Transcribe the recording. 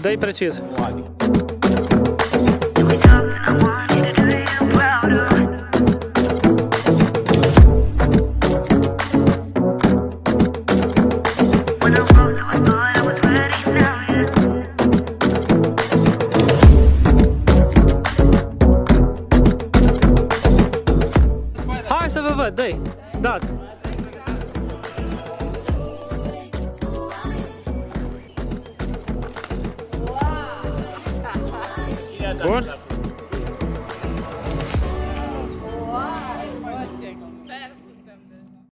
Dă-i precis. Hai să vă văd, dă-i. Dați. Bun?